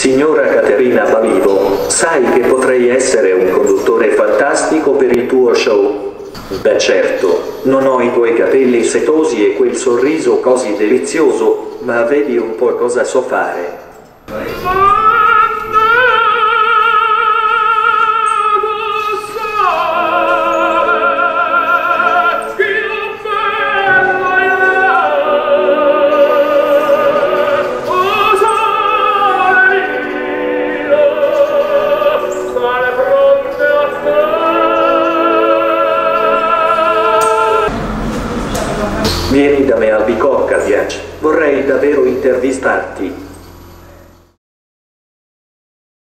Signora Caterina Balivo, sai che potrei essere un conduttore fantastico per il tuo show? Beh certo, non ho i tuoi capelli setosi e quel sorriso così delizioso, ma vedi un po' cosa so fare. Vieni da me albicocca, Bianchi. Vorrei davvero intervistarti.